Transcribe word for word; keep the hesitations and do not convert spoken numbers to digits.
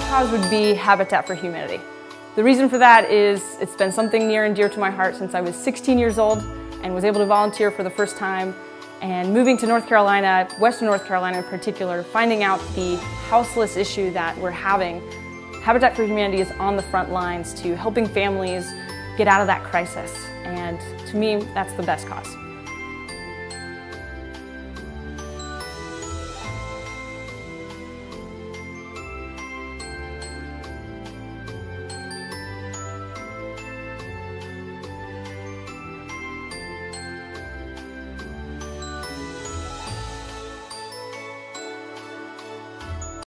cause would be Habitat for Humanity. The reason for that is it's been something near and dear to my heart since I was sixteen years old and was able to volunteer for the first time. And moving to North Carolina, Western North Carolina in particular, finding out the houseless issue that we're having, Habitat for Humanity is on the front lines to helping families get out of that crisis. And to me, that's the best cause.